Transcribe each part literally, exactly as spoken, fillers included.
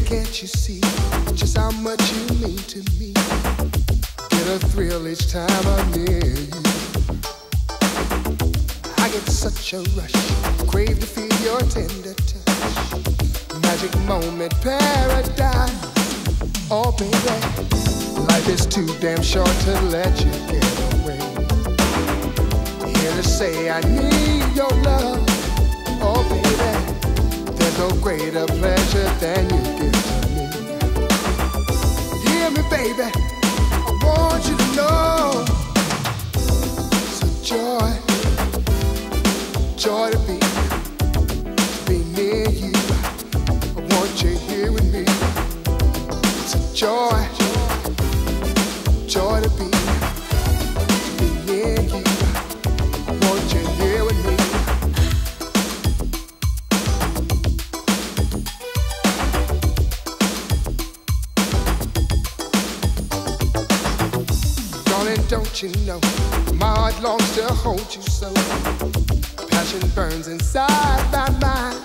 can't you see just how much you mean to me? Get a thrill each time I'm near you. I get such a rush, crave to feel your tender touch. Magic moment, paradise. Oh baby, life is too damn short to let you get away. Here to say I need your love. Oh baby, there's no greater pleasure than you give to me. Hear me baby, I want you to know it's a joy, joy to be, be near you. I want you here with me. It's a joy, joy to be, be near you. I want you here with me. Don't you know, my heart longs to hold you so. Passion burns inside my mind.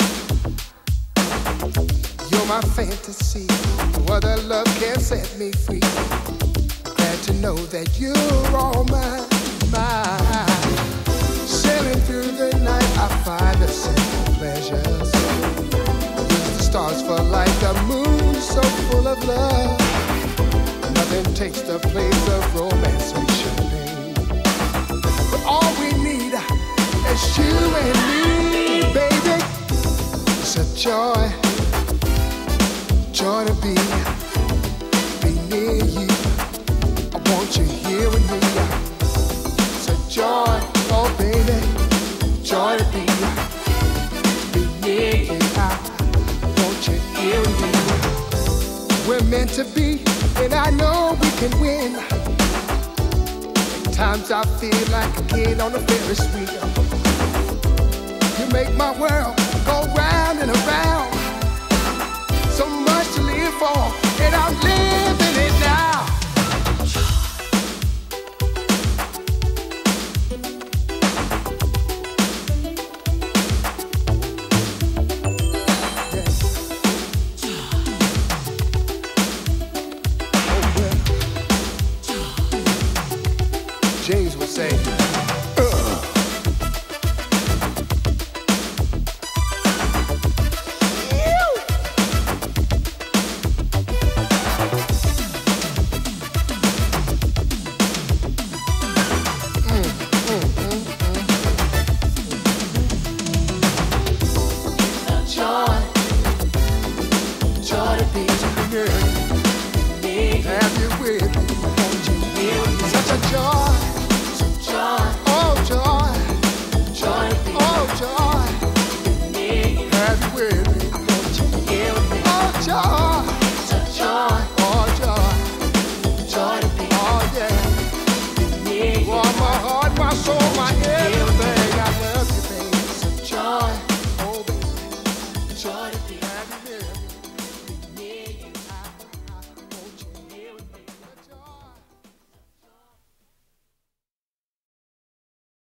You're my fantasy, no other love can set me free. Glad to know that you're all mine, mine. Sailing through the night, I find the simple pleasures. Use the stars for light, the moon so full of love. Nothing takes the place of romance or champagne. But all we need is you and me, baby. It's a joy, joy to be, be near you. I want you here with me. It's a joy, oh baby, joy to be, be near you. I want you here with me. We're meant to be. And I know we can win. Times I feel like a kid on a Ferris wheel. You make my world go round and around. So much to live for, and I'm living it now. James would say, uh. Mm, mm, mm, mm. It's a joy, joy to be here. Have you with me? Won't you hear me? Such a joy. Joy, oh joy, joy, oh joy.